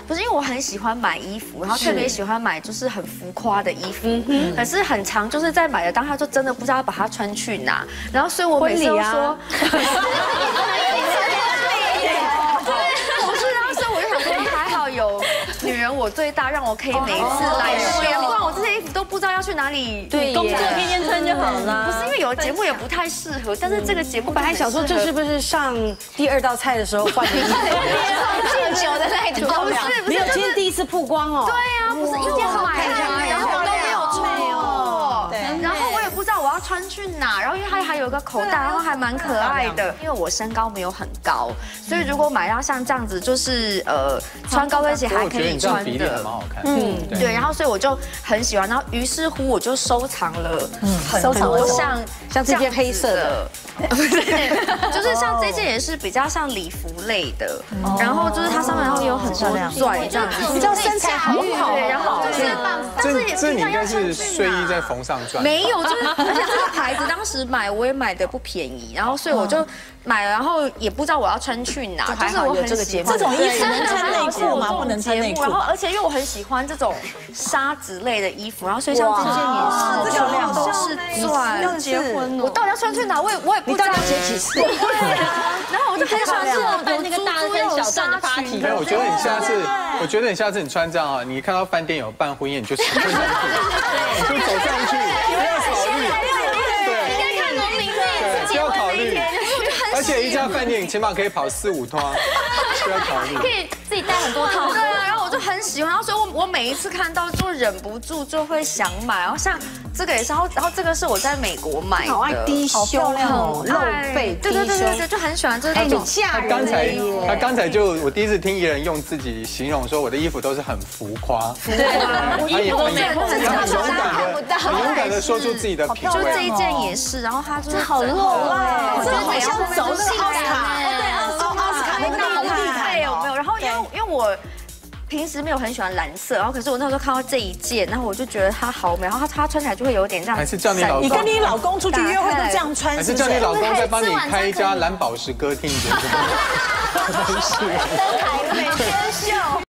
不是因为我很喜欢买衣服，然后特别喜欢买就是很浮夸的衣服，可是很常就是在买的当下就真的不知道要把它穿去哪，然后所以我每次都说。有女人我最大，让我可以每一次来选，不然我这些衣服都不知道要去哪里。 对，工作天天穿就好了。 不是因为有的节目也不太适合，但是这个节目本来想说这是不是上第2道菜的时候换的衣服？ 敬酒的那一套， 不是， 没有，今天第1次曝光哦。 对啊，不是一件好看啊，然后我都没有穿哦。然后我也不知道我要穿去哪，然后因为它还有一个口袋，然后还蛮可爱的。因为我身高没有很高，所以如果买到像这样子，就是穿高跟鞋还可以穿的， 蛮好看。 对，然后所以我就很喜欢，然后于是乎我就收藏了很多像这件黑色的， 就是像这件也是比较像礼服类的，然后就是它上面然后有很多钻这样子， 比较身材很好。 对，然后这你应该是睡衣在缝上钻。 没有，就是而且这个牌子当时买我也买的不便宜，然后所以我就买了，然后也不知道我要穿去哪，就是我很喜欢这种衣服能穿内裤吗？不能穿内裤。 然后而且因为我很喜欢这种纱质类的衣服，然后所以像这件也是， 漂亮， 都是钻。 要结婚我到底要穿去哪？我也不知道要结几次。 对啊，然后我就很喜欢这种办那个大跟小段的 party。 没有，我觉得你下次你穿这样啊，你看到饭店有办婚宴，你就走上去，你就走上去，不要考虑。 应该看农民历， 不要考虑。而且一家饭店你起码可以跑4、5趟，不要考虑。 可以自己带很多套。 对啊，然后我就很喜欢，然后所以我每一次看到就忍不住就会想买，然后像这个也是，然后这个是我在美国买的， 好爱低胸哦，露背， 对，就很喜欢这个。 你吓人他刚才就我第一次听艺人用自己形容说我的衣服都是很浮夸， 对啊， 他也很勇敢的说出自己的品味。 就这一件也是，然后它就是好露哎， 这好像走那个奥斯卡， 对，奥斯卡那个好厉害有没有？然后因为我平时没有很喜欢蓝色，然后可是我那时候看到这一件，然后我就觉得它好美，然后它穿起来就会有点这样。 还是叫你老公， 你跟你老公出去约会都这样穿， 还是叫你老公再帮你开一家蓝宝石歌厅，觉得没事。 每天秀。